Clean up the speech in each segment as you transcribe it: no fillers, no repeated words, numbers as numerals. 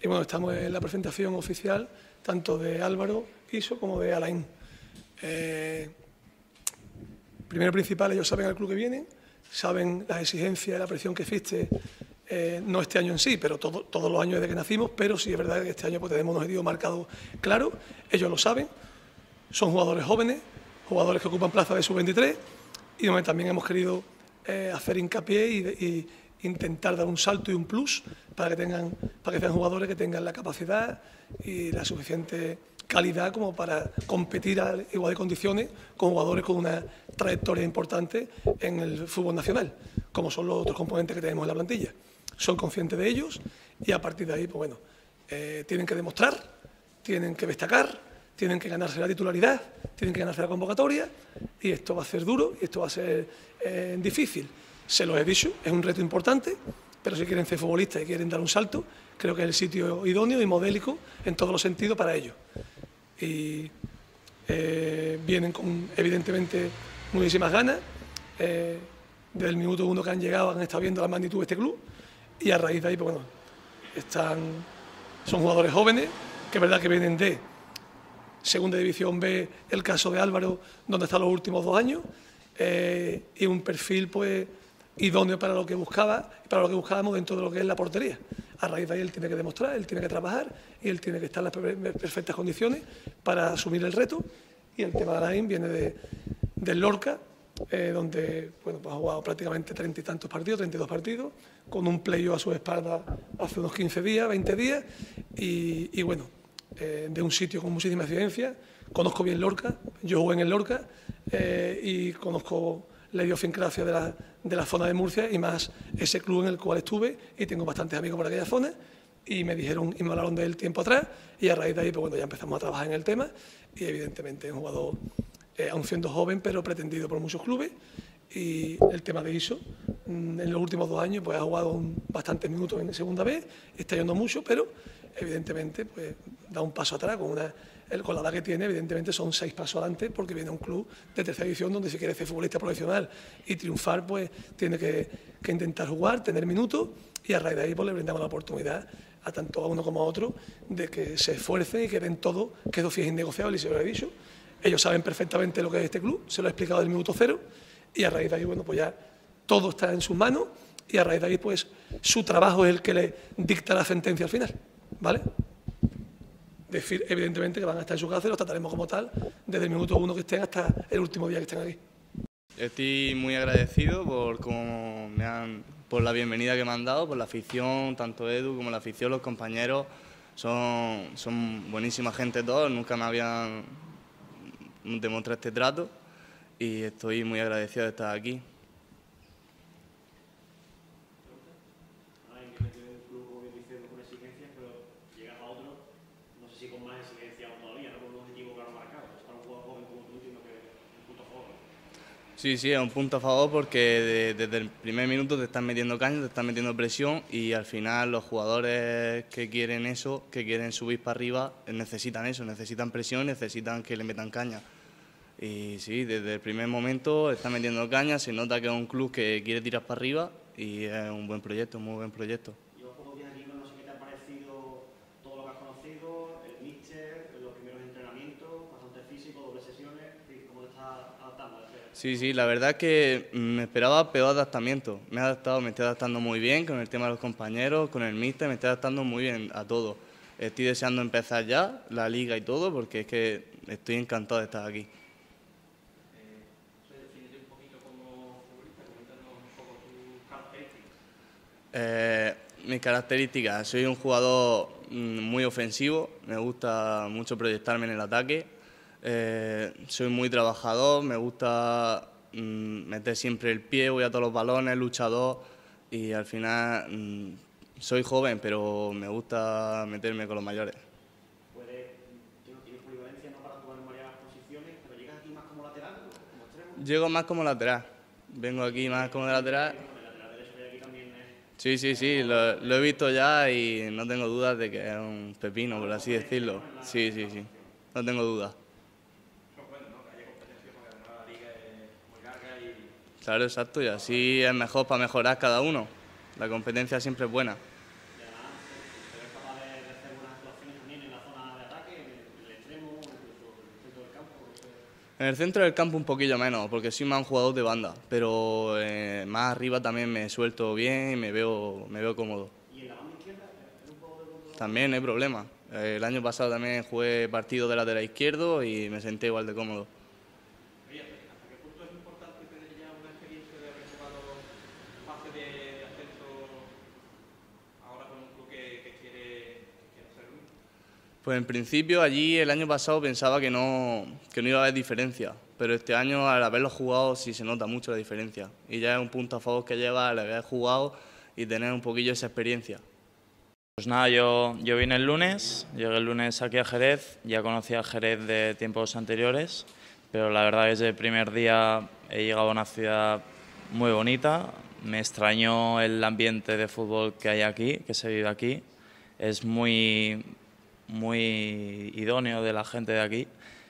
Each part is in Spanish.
Y bueno, estamos en la presentación oficial tanto de Álvaro Iso como de Alain. Primero y principal, ellos saben al club que vienen, saben las exigencias y la presión que existe, no este año en sí, pero todos los años desde que nacimos, pero sí es verdad que este año pues, tenemos unos objetivos marcados claros, ellos lo saben, son jugadores jóvenes, jugadores que ocupan plaza de sub-23 y donde también hemos querido hacer hincapié y intentar dar un salto y un plus para que sean jugadores que tengan la capacidad y la suficiente calidad como para competir a igual de condiciones con jugadores con una trayectoria importante en el fútbol nacional, como son los otros componentes que tenemos en la plantilla. Son conscientes de ellos y a partir de ahí, pues bueno, tienen que demostrar, tienen que destacar, tienen que ganarse la titularidad, tienen que ganarse la convocatoria y esto va a ser duro y esto va a ser difícil. Se los he dicho, es un reto importante, pero si quieren ser futbolistas y quieren dar un salto, creo que es el sitio idóneo y modélico en todos los sentidos para ellos. Y vienen con, evidentemente, muchísimas ganas. Desde el minuto 1 que han llegado han estado viendo la magnitud de este club y a raíz de ahí, pues bueno, son jugadores jóvenes, que es verdad que vienen de Segunda División B, el caso de Álvaro, donde está los últimos 2 años, y un perfil pues idóneo para lo que buscábamos dentro de lo que es la portería. A raíz de ahí él tiene que demostrar, él tiene que trabajar y él tiene que estar en las perfectas condiciones para asumir el reto. Y el tema de Alain viene del Lorca, donde bueno, pues ha jugado prácticamente 30 y tantos partidos, 32 partidos, con un playoff a su espalda hace unos 15 días, 20 días, y bueno, de un sitio con muchísima exigencia. Conozco bien Lorca, yo jugué en el Lorca y conozco la idiosincrasia de la zona de Murcia y más ese club en el cual estuve y tengo bastantes amigos por aquella zona y me dijeron y me hablaron de él tiempo atrás y a raíz de ahí pues bueno, ya empezamos a trabajar en el tema y evidentemente es un jugador aún siendo joven pero pretendido por muchos clubes y el tema de Iso en los últimos 2 años pues ha jugado bastantes minutos en segunda vez, está yendo mucho pero evidentemente pues da un paso atrás con la edad que tiene, evidentemente son 6 pasos adelante porque viene a un club de tercera división donde si quiere ser futbolista profesional y triunfar, pues tiene que intentar jugar, tener minutos y a raíz de ahí pues le brindamos la oportunidad a tanto a uno como a otro de que se esfuercen y que den todo, que eso sí es innegociable y se lo he dicho. Ellos saben perfectamente lo que es este club, se lo he explicado del minuto 0 y a raíz de ahí, bueno, pues ya todo está en sus manos y a raíz de ahí, pues su trabajo es el que le dicta la sentencia al final, ¿vale? Decir, evidentemente, que van a estar en su casa y los trataremos como tal desde el minuto 1 que estén hasta el último día que estén aquí. Estoy muy agradecido por la bienvenida que me han dado, por la afición, tanto Edu como la afición, los compañeros. Son buenísima gente todos, nunca me habían demostrado este trato y estoy muy agradecido de estar aquí. Sí, sí, es un punto a favor porque desde el primer minuto te están metiendo caña, te están metiendo presión y al final los jugadores que quieren eso, que quieren subir para arriba, necesitan eso, necesitan presión, necesitan que le metan caña. Y sí, desde el primer momento están metiendo caña, se nota que es un club que quiere tirar para arriba y es un buen proyecto, un muy buen proyecto. Sí, sí, la verdad es que me esperaba peor adaptamiento. Me estoy adaptando muy bien con el tema de los compañeros, con el míster, me estoy adaptando muy bien a todo. Estoy deseando empezar ya la liga y todo porque es que estoy encantado de estar aquí. Mis características, soy un jugador muy ofensivo, me gusta mucho proyectarme en el ataque. Soy muy trabajador, me gusta meter siempre el pie, voy a todos los balones, luchador y al final soy joven, pero me gusta meterme con los mayores. ¿Tienes polivalencia no para jugar en varias posiciones, pero llegas aquí más como lateral o como extremo? Llego más como lateral, vengo aquí más como de lateral. El lateral derecho de aquí también Sí, sí, sí, lo he visto ya y no tengo dudas de que es un pepino, por así decirlo. Sí, sí, sí, no tengo dudas. Claro, exacto, y así es mejor para mejorar cada uno. La competencia siempre es buena. Y además, ¿te ves capaz de En el centro del campo un poquillo menos, porque soy más un jugador de banda, pero más arriba también me suelto bien y me veo cómodo. ¿Y en la banda izquierda? ¿Es un juego de control? También no hay problema. El año pasado también jugué partido de lateral izquierdo y me senté igual de cómodo. Oye, ¿hasta qué punto es importante tener ya una experiencia de haber jugado fase de ascenso ahora con un club que quiere hacerlo? Pues en principio allí el año pasado pensaba que no iba a haber diferencia, pero este año al haberlo jugado sí se nota mucho la diferencia. Y ya es un punto a favor que lleva al haber jugado y tener un poquillo esa experiencia. Pues nada, yo vine el lunes, llegué el lunes aquí a Jerez, ya conocía a Jerez de tiempos anteriores, pero la verdad que desde el primer día he llegado a una ciudad muy bonita, me extrañó el ambiente de fútbol que hay aquí, que se vive aquí, es muy idóneo de la gente de aquí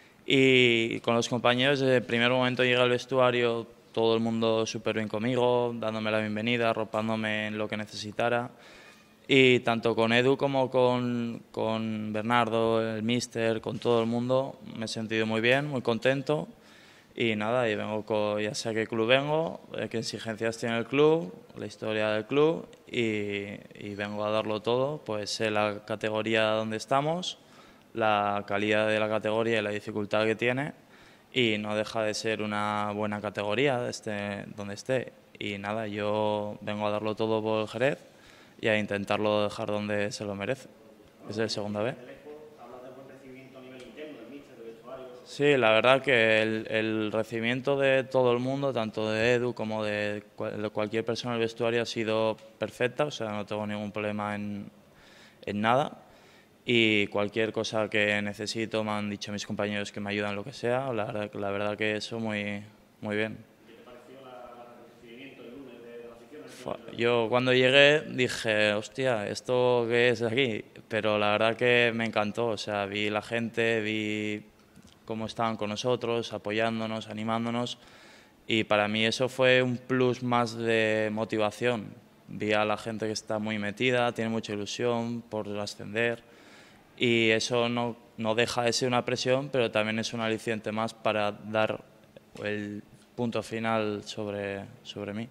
y con los compañeros desde el primer momento llegué al vestuario, todo el mundo súper bien conmigo, dándome la bienvenida, arropándome en lo que necesitara. Y tanto con Edu como con Bernardo, el míster, con todo el mundo, me he sentido muy bien, muy contento. Y nada, y vengo ya sé a qué club vengo, qué exigencias tiene el club, la historia del club y vengo a darlo todo. Pues sé la categoría donde estamos, la calidad de la categoría y la dificultad que tiene y no deja de ser una buena categoría donde esté. Y nada, yo vengo a darlo todo por el Jerez y a intentarlo dejar donde se lo merece. Es el segunda B. Hablas de buen recibimiento a nivel interno, del míster, del vestuario. Sí, la verdad que el recibimiento de todo el mundo, tanto de Edu como de cualquier persona del vestuario, ha sido perfecta, o sea, no tengo ningún problema en nada. Y cualquier cosa que necesito, me han dicho mis compañeros que me ayudan lo que sea, la verdad que eso muy bien. ¿Qué te pareció el recibimiento el lunes de la afición? Yo cuando llegué dije, hostia, ¿esto qué es aquí? Pero la verdad que me encantó, o sea, vi la gente, vi cómo estaban con nosotros, apoyándonos, animándonos y para mí eso fue un plus más de motivación. Vi a la gente que está muy metida, tiene mucha ilusión por ascender y eso no deja de ser una presión, pero también es un aliciente más para dar el punto final sobre mí.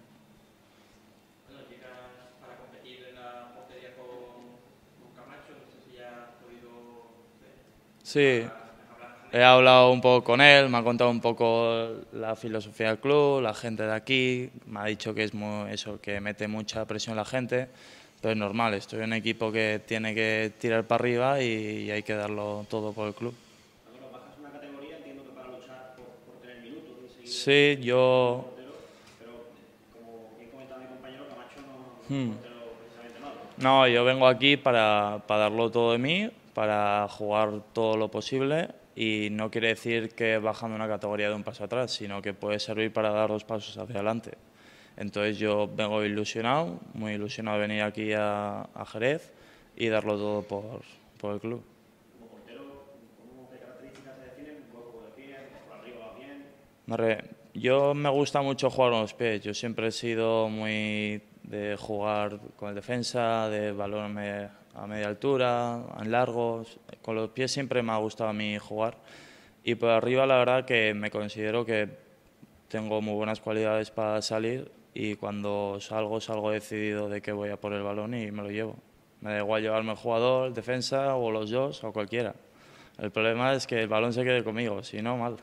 Para competir en la portería con Camacho, no sé si ya has podido Sí, hablar con he hablado un poco con él, me ha contado un poco la filosofía del club, la gente de aquí, me ha dicho que es eso, que mete mucha presión la gente, pero es normal, estoy en un equipo que tiene que tirar para arriba y hay que darlo todo por el club. Cuando bajas una categoría, entiendo que para luchar por tener minutos y seguir Sí, yo... portero, pero como bien comentaba mi compañero, Camacho no es un portero precisamente malo. No, yo vengo aquí para darlo todo de mí, para jugar todo lo posible y no quiere decir que bajando una categoría de un paso atrás, sino que puede servir para dar 2 pasos hacia adelante. Entonces yo vengo ilusionado, muy ilusionado de venir aquí a Jerez y darlo todo por el club. Como portero, ¿cómo qué características se definen? ¿Un juego de pie? ¿Por arriba va bien? Yo me gusta mucho jugar con los pies. Yo siempre he sido muy de jugar con el defensa, de balón a media altura, en largos. Con los pies siempre me ha gustado a mí jugar. Y por arriba la verdad que me considero que tengo muy buenas cualidades para salir y cuando salgo decidido de que voy a por el balón y me lo llevo. Me da igual llevarme el jugador, el defensa o los dos o cualquiera. El problema es que el balón se quede conmigo, si no, mal.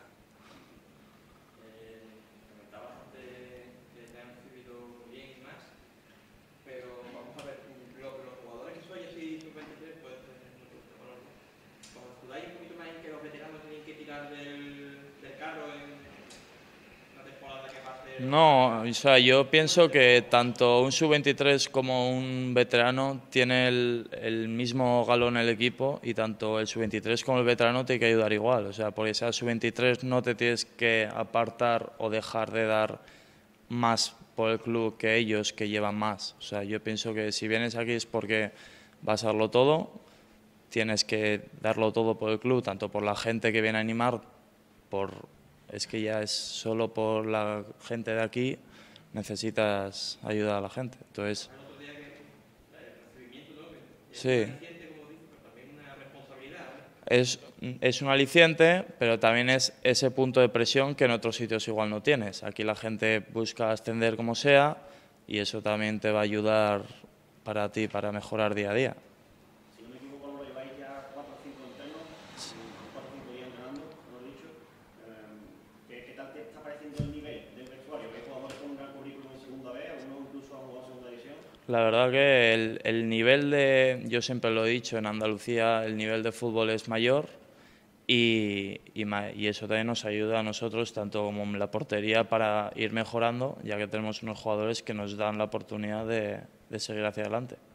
Comentabas antes que te han recibido bien y más, pero vamos a ver, los jugadores que sois así sub-23, pues os escudáis un poquito más en que los veteranos tienen que tirar del carro en una temporada que pase. No, o sea, yo pienso que tanto un sub-23 como un veterano tiene el mismo galón en el equipo y tanto el sub-23 como el veterano te hay que ayudar igual. O sea, porque sea sub-23 no te tienes que apartar o dejar de dar más por el club que ellos que llevan más. O sea, yo pienso que si vienes aquí es porque vas a darlo todo, tienes que darlo todo por el club, tanto por la gente que viene a animar, es que ya es solo por la gente de aquí necesitas ayudar a la gente. Entonces, sí. es un aliciente, pero también es ese punto de presión que en otros sitios igual no tienes. Aquí la gente busca ascender como sea y eso también te va a ayudar para ti, para mejorar día a día. Si no me equivoco, lo lleváis ya 4 o 5 entrenos, 4 o 5 días entrenando, como he dicho. ¿Qué tal te está pareciendo el nivel del vestuario? ¿Hay jugadores con un gran currículum en segunda vez, algunos incluso han jugado en segunda división? La verdad que el nivel de, yo siempre lo he dicho, en Andalucía el nivel de fútbol es mayor y eso también nos ayuda a nosotros, tanto como en la portería, para ir mejorando, ya que tenemos unos jugadores que nos dan la oportunidad de seguir hacia adelante.